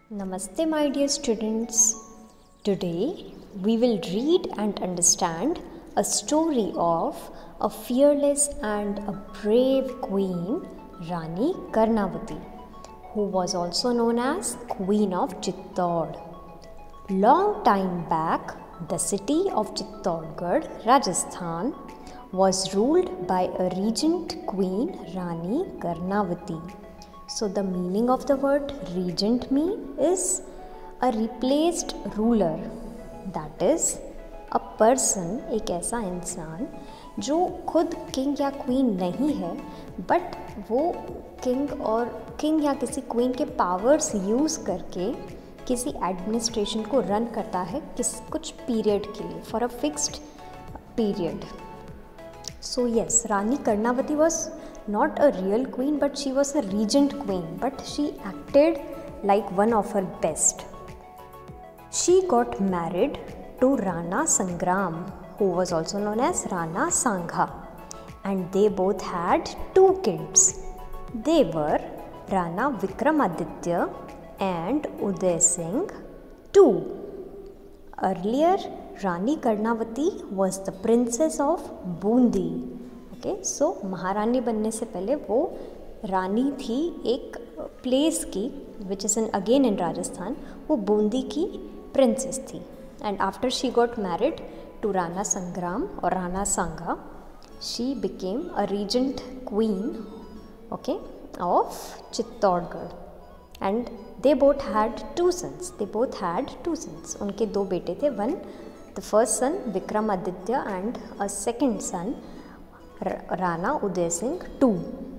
Namaste, my dear students. Today we will read and understand a story of a fearless and a brave queen, Rani Karnavati, who was also known as Queen of Chittor. Long time back, the city of Chittorgarh, Rajasthan, was ruled by a regent queen, Rani Karnavati. So the meaning of the word regent is a replaced ruler, that is a person, एक ऐसा इंसान जो खुद king या queen नहीं है but वो king या किसी क्वीन के पावर्स यूज़ करके किसी एडमिनिस्ट्रेशन को रन करता है कुछ पीरियड के लिए, for a fixed period. So yes, Rani Karnavati was not a real queen, but she was a regent queen, but she acted like one of her best. She got married to Rana Sangram, who was also known as Rana Sangha, and they both had two kids. They were Rana Vikramaditya and Uday Singh II. Earlier, Rani Karnavati was the princess of Bundi. Okay, so महारानी बनने से पहले वो रानी थी एक place की, which is again in Rajasthan. वो बूंदी की प्रिंसेस थी. And after she got married to Rana Sangram और Rana Sanga, she became a regent queen, okay, of Chittorgarh. And they both had two sons. उनके दो बेटे थे. The first son Vikramaditya and a second son Rana Uday Singh II.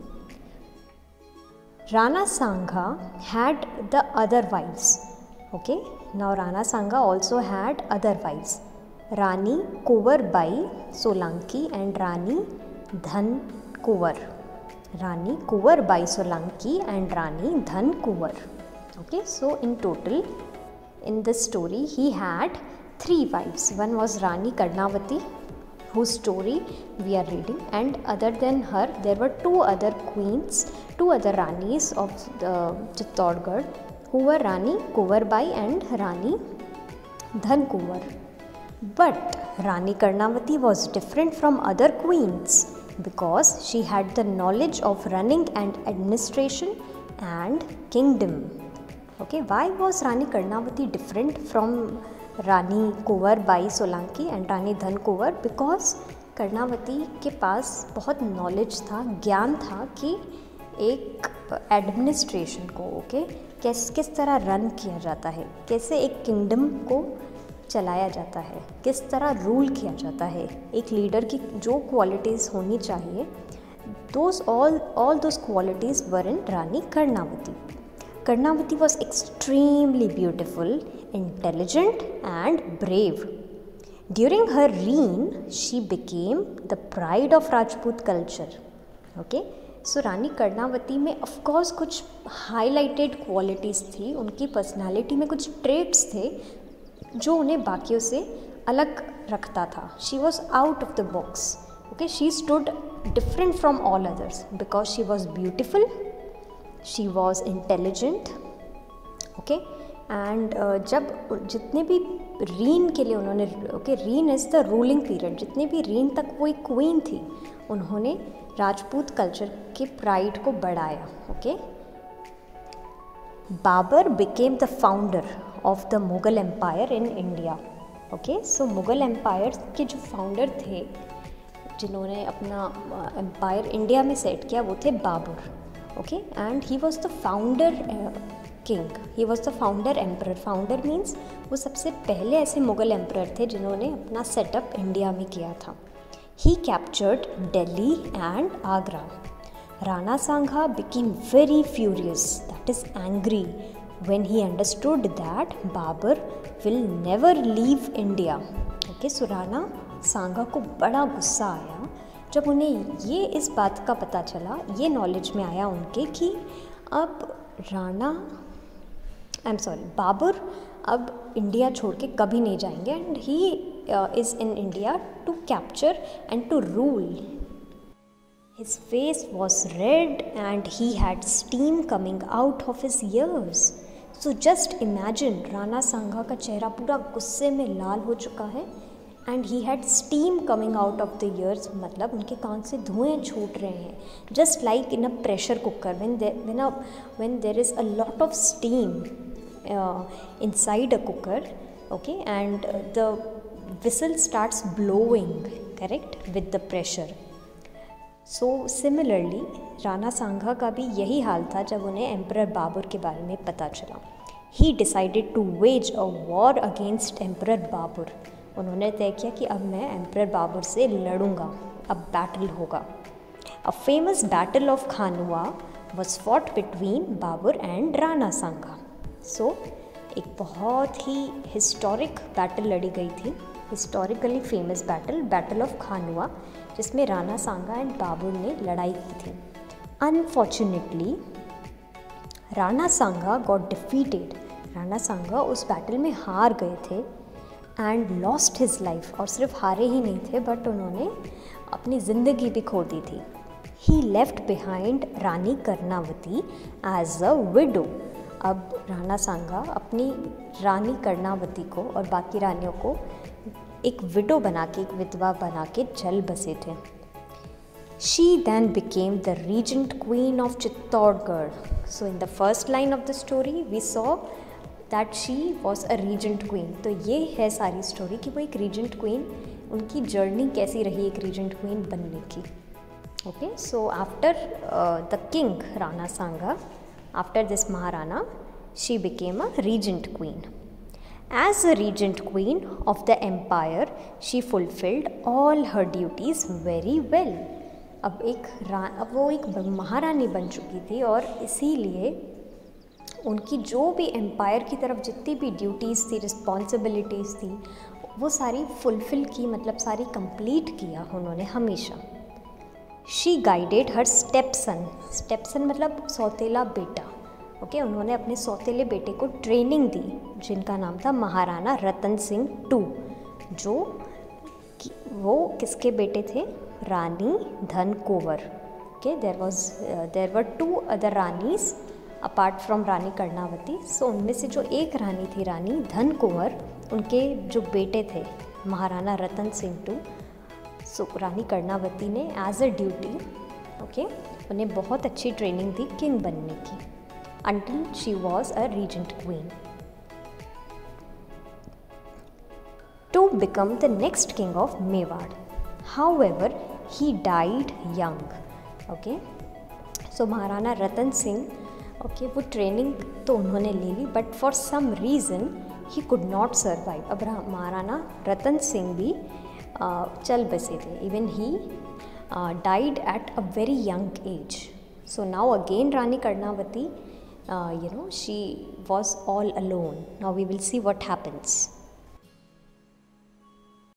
Rana Sangha had the other wives. Okay, now Rana Sangha also had other wives, Rani Kuvar Bai Solanki and Rani Dhan Kuvar. Rani Kuvar Bai Solanki and Rani Dhan Kuvar. Okay, so in total in this story he had three wives. One was Rani Karnavati, whose story we are reading, and other than her there were two other queens, two other Ranis of the Chittorgarh, who were Rani Kuvarbai and Rani Dhan Kuvar. But Rani Karnavati was different from other queens because she had the knowledge of running and administration and kingdom. Okay, why was Rani Karnavati different from Rani Kunwar Bai Solanki and Rani Dhan Kunwar? Because Karnavati के पास बहुत knowledge था, ज्ञान था कि एक administration को किस तरह रन किया जाता है, कैसे एक किंगडम को चलाया जाता है, किस तरह रूल किया जाता है. एक लीडर की जो क्वालिटीज़ होनी चाहिए, all those qualities were in Rani Karnavati. Karnavati was extremely beautiful, intelligent and brave. During her reign, she became the pride of Rajput culture. Okay, so Rani Karnavati में of course कुछ highlighted qualities थी, उनकी personality में कुछ traits थे जो उन्हें बाकियों से अलग रखता था. She was out of the box. Okay, she stood different from all others because she was beautiful, she was intelligent. Okay, and जब जितने भी रीन के लिए उन्होंने, reign is the ruling period, जितने भी रीन तक वो एक क्वीन थी, उन्होंने राजपूत कल्चर के प्राइड को बढ़ाया. Okay, Babur became the founder of the Mughal empire in India. Okay, so Mughal empire के जो फाउंडर थे, जिन्होंने अपना एम्पायर इंडिया में सेट किया, वो थे Babur. Okay, and he was the founder king, he was the founder emperor. Founder means वो सबसे पहले ऐसे मुग़ल एम्परर थे जिन्होंने अपना सेटअप इंडिया में किया था. He captured Delhi and Agra. Rana Sanga became very furious, that is angry, when he understood that Babur will never leave India. Okay, so Rana Sanga को बड़ा गुस्सा आया जब उन्हें ये इस बात का पता चला, ये नॉलेज में आया उनके कि अब बाबर अब इंडिया छोड़ के कभी नहीं जाएंगे, and he is in India to capture and to rule. His face was red and he had steam coming out of his ears. So just imagine, Rana Sanga का चेहरा पूरा गुस्से में लाल हो चुका है and he had steam coming out of the ears, मतलब उनके कान से धुएं छूट रहे हैं, just like in a pressure cooker when there is a lot of steam inside a cooker, okay, and the whistle starts blowing, correct, with the pressure. So similarly Rana Sanga का भी यही हाल था जब उन्हें एम्परर बाबर के बारे में पता चला. He decided to wage a war against emperor Babur. उन्होंने तय किया कि अब मैं एम्परर बाबर से लड़ूंगा, अब बैटल होगा. A famous battle of Khanua was fought between Babur and Rana Sanga. So एक बहुत ही हिस्टोरिक बैटल लड़ी गई थी, historically famous battle of Khanua, जिसमें राणा सांगा एंड बाबर ने लड़ाई की थी. Unfortunately Rana Sanga got defeated. Rana Sanga उस बैटल में हार गए थे एंड लॉस्ट हिज लाइफ. और सिर्फ हारे ही नहीं थे बट उन्होंने अपनी ज़िंदगी भी खो दी थी. He left behind Rani Karnavati as a widow. अब राणा सांगा अपनी रानी कर्णावती को और बाकी रानियों को एक विडो बना के, एक विधवा बना के चल बसे थे. She then became the regent queen of Chittorgarh. So in the first line of the story we saw that she was a regent queen. तो ये है सारी स्टोरी कि वो एक रीजेंट क्वीन, उनकी जर्नी कैसी रही एक रीजेंट क्वीन बनने की. Okay, so after the king Rana Sanga, after this Maharana, she became a regent queen. As a regent queen of the empire, she fulfilled all her duties very well. अब वो एक महारानी बन चुकी थी और इसीलिए उनकी जो भी एम्पायर की तरफ जितनी भी ड्यूटीज़ थी, रिस्पॉन्सिबिलिटीज़ थी, वो सारी फुलफ़िल की, मतलब सारी कंप्लीट किया उन्होंने हमेशा. शी गाइडेड हर स्टेपसन मतलब सौतेला बेटा. ओके, उन्होंने अपने सौतेले बेटे को ट्रेनिंग दी जिनका नाम था महाराणा रतन सिंह टू, जो वो किसके बेटे थे? Rani Dhan Kunwar. Okay, there were 2 other Ranis apart from Rani Karnavati. So उनमें से जो एक रानी थी रानी धन कुंवर, उनके जो बेटे थे महाराणा रतन सिंह टू, सो रानी कर्णावती ने एज अ ड्यूटी, ओके, उन्हें बहुत अच्छी ट्रेनिंग दी किंग बनने की, until she was a regent queen. To become the next king of Mewar. However, he died young. Okay, so Maharana Ratan Singh, okay, वो ट्रेनिंग तो उन्होंने ले ली but for some reason he could not survive. अब महाराणा रतन सिंह भी चल बसे थे. Even he died at a very young age. So now again Rani Karnavati, she was all alone. Now we will see what happens.